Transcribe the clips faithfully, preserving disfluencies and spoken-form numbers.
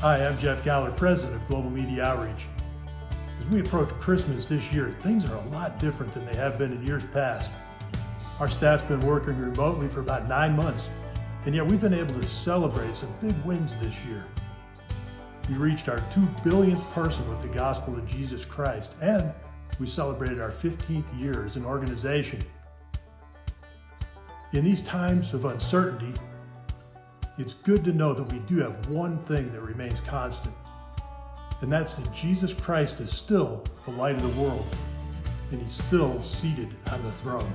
Hi, I'm Jeff Gallagher, President of Global Media Outreach. As we approach Christmas this year, things are a lot different than they have been in years past. Our staff's been working remotely for about nine months, and yet we've been able to celebrate some big wins this year. We reached our two billionth person with the gospel of Jesus Christ, and we celebrated our fifteenth year as an organization. In these times of uncertainty, it's good to know that we do have one thing that remains constant, and that's that Jesus Christ is still the light of the world, and he's still seated on the throne.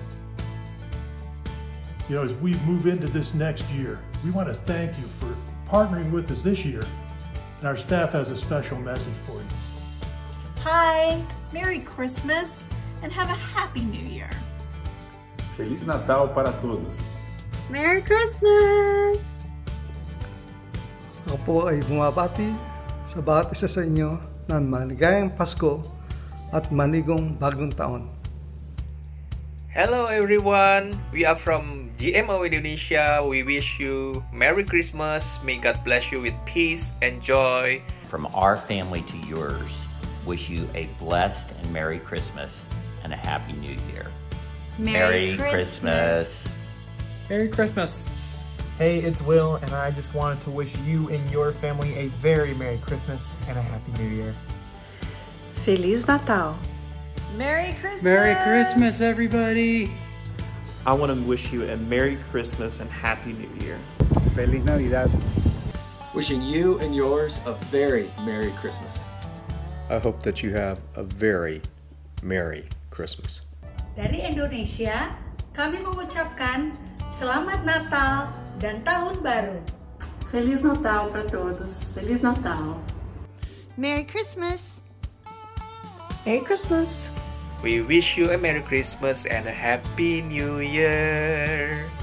You know, as we move into this next year, we want to thank you for partnering with us this year, and our staff has a special message for you. Hi, Merry Christmas, and have a Happy New Year. Feliz Natal para todos. Merry Christmas! Ako po ay bumabati sa bawat isa sa inyo ng maligayang Pasko at manigong bagong taon. Hello everyone, we are from G M O Indonesia. We wish you Merry Christmas. May God bless you with peace and joy. From our family to yours, wish you a blessed and Merry Christmas and a Happy New Year. Merry, Merry Christmas. Christmas! Merry Christmas! Hey, it's Will, and I just wanted to wish you and your family a very Merry Christmas and a Happy New Year. Feliz Natal! Merry Christmas! Merry Christmas, everybody! I want to wish you a Merry Christmas and Happy New Year. Feliz Navidad. Wishing you and yours a very Merry Christmas. I hope that you have a very Merry Christmas. Dari Indonesia, kami mengucapkan Selamat Natal dan Tahun Baru. Feliz Natal para todos. Feliz Natal. Merry Christmas. Merry Christmas. We wish you a Merry Christmas and a Happy New Year.